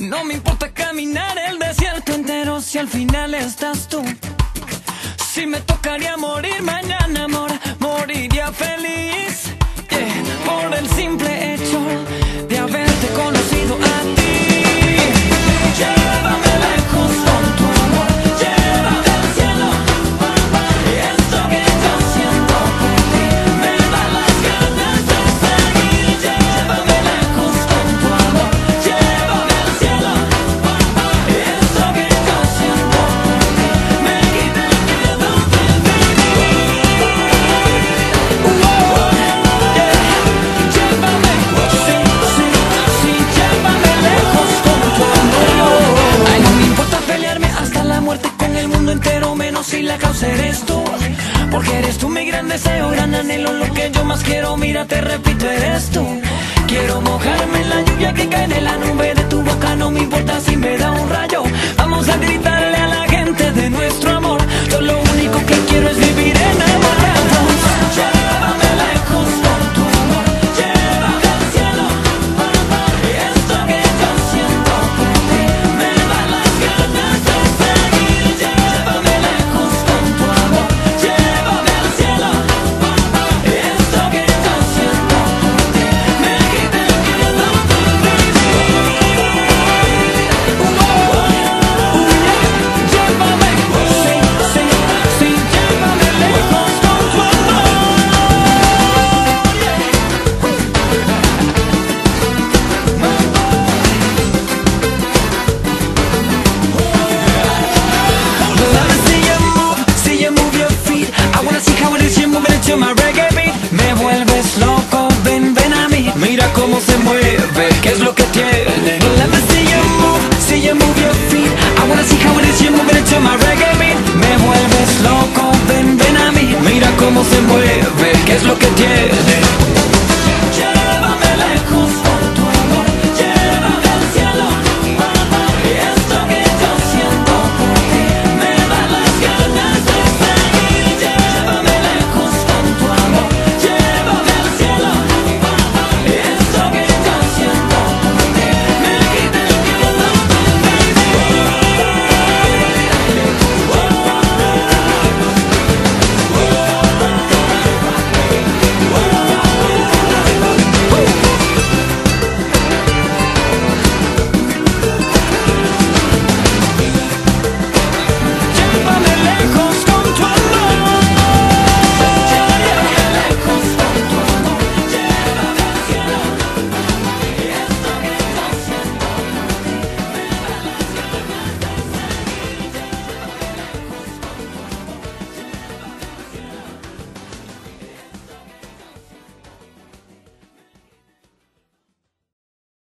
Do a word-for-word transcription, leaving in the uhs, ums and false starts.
No me importa caminar el desierto entero si al final estás tú. Si me tocaría morir mañana, amor, moriría feliz, yeah, por el simple hecho de haberte conocido a ti. Llévame lejos con tu amor, llévame al cielo. Esto que yo siento por ti me da las ganas de seguir. Llévame lejos con tu amor, llévame al cielo. Esto que yo siento por ti me quita el miedo de vivir. Oh, yeah. Llévame, sí, sí, sí, llévame lejos con tu amor. Ay, no me importa pelearme hasta la muerte con el mundo entero, menos si la causa eres tú. Porque eres tú mi gran deseo, gran anhelo, lo que yo más quiero. Mira, te repito, eres tú. Quiero mojarme en la lluvia que cae de la nube de tu boca. No me importa si me da un rayo. Vamos a gritar.